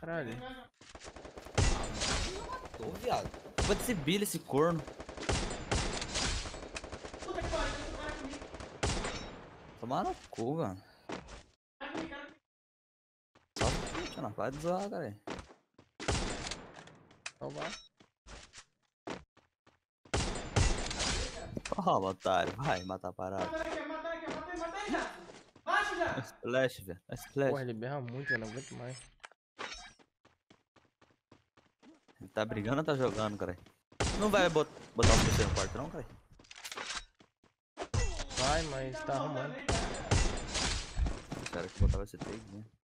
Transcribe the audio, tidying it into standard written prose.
Caralho. Tô, viado. Vai ser bilha esse corno. Tomar no cu, mano. Só não vai zoar, cara. Então vai. Toma, otário. Vai matar a parada. Splash, velho. Splash. Porra, ele berra muito, eu não aguento mais. Ele tá brigando ou tá jogando, cara? Não vai botar o PC no quarto, não, cara? Vai, mas tá arrumando. Espera que botar vai ser take, né?